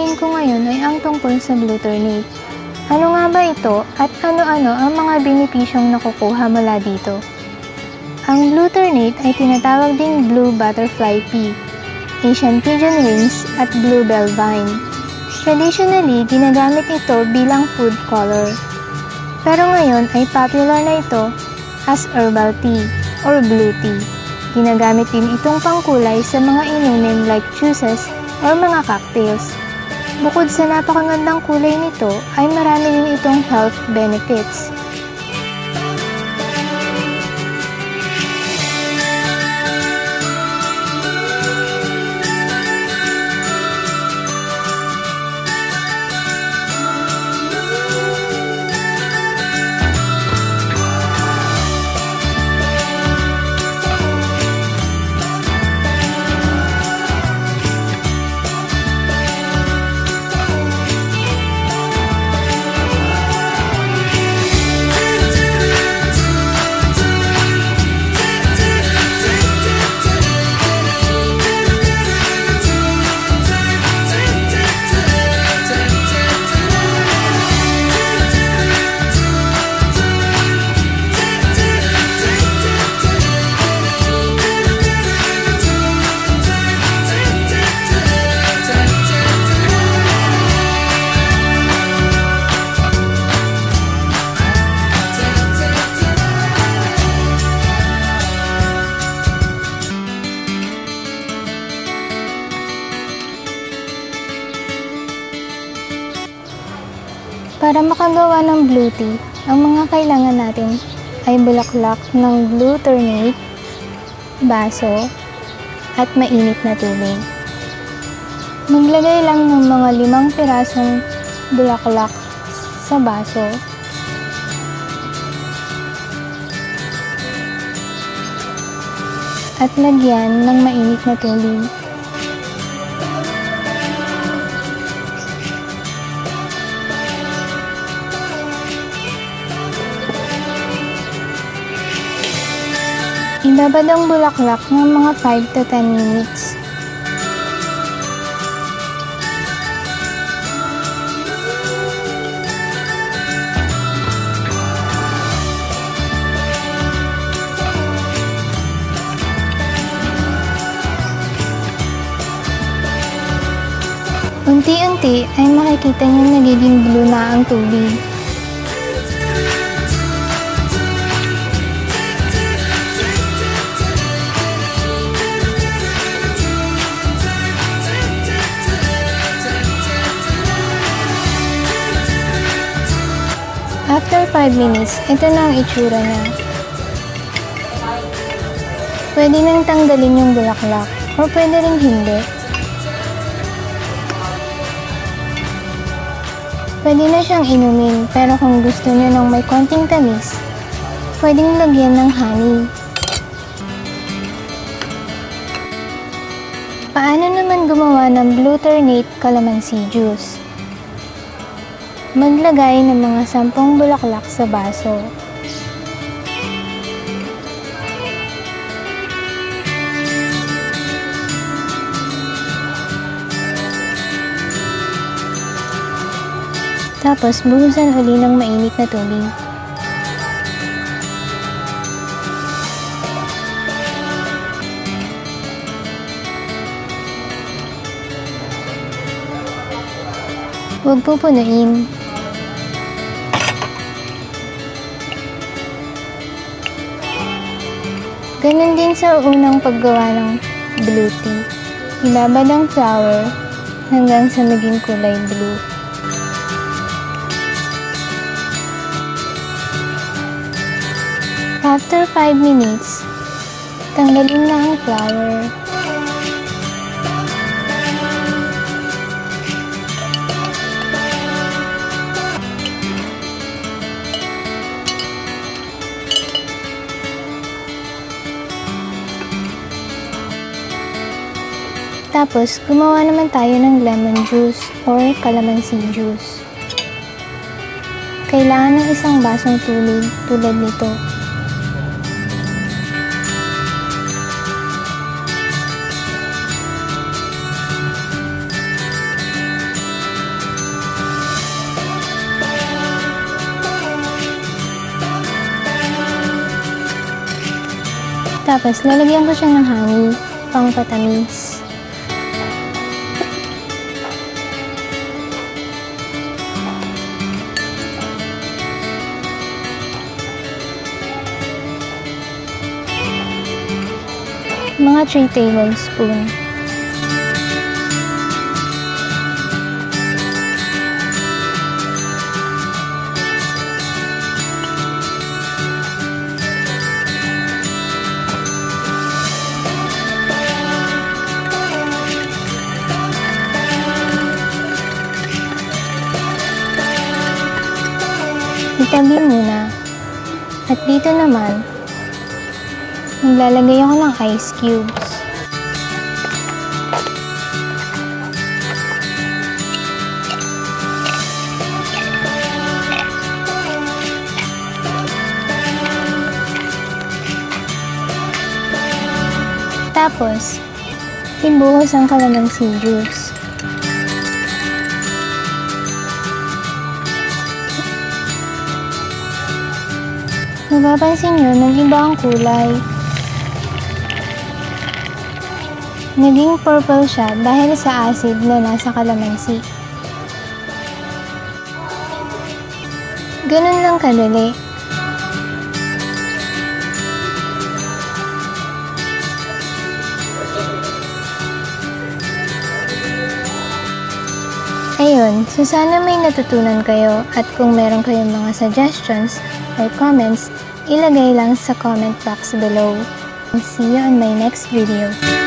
Gagawin ko ngayon ay ang tungkol sa glutamate. Ano nga ba ito at ano-ano ang mga benepisyong nakukuha mula dito? Ang glutamate ay tinatawag ding blue butterfly pea, Asian pigeon wings at bluebell vine. Traditionally, ginagamit ito bilang food color. Pero ngayon ay popular na ito as herbal tea or blue tea. Ginagamit din itong pangkulay sa mga inumin like juices or mga cocktails. Bukod sa napakagandang kulay nito, ay marami din itong health benefits. Para makagawa ng blue tea, ang mga kailangan natin ay bulaklak ng glutamate, baso, at mainit na tubig. Maglagay lang ng mga 5 pirasong bulaklak sa baso. At lagyan ng mainit na tubig. Ibabad ang bulaklak ng mga 5 to 10 minutes. Unti-unti ay makikita niyo nagiging blue na ang tubig. After 5 minutes, ito na ang itsura niya. Pwede nang tanggalin yung bulaklak o pwede rin hindi. Pwede na siyang inumin, pero kung gusto niyo ng may konting tamis, pwedeng lagyan ng honey. Paano naman gumawa ng glutamate calamansi juice? Maglagay ng mga 10 bulaklak sa baso. Tapos, buhusan uli ng mainit na tubig. Huwag pupunuin. Ganun din sa unang paggawa ng blue tea. Ibabad ang flower hanggang sa maging kulay blue. After 5 minutes, tanggalin na ang flower. Tapos, gumawa naman tayo ng lemon juice or calamansi juice. Kailangan ng isang basong tubig tulad nito. Tapos, lalagyan ko siya ng honey, pang patamis. Mga 3 tablespoon. Itabi muna. At dito naman, maglalagay ako ng ice cubes. Tapos, ibuhos ang kalamansi juice. Mapapansin nyo, nag-iba ang kulay. Naging purple siya dahil sa acid na nasa kalamansi. Ganun lang kadali. Ayun, so sana may natutunan kayo at kung meron kayong mga suggestions or comments, ilagay lang sa comment box below. See you on my next video.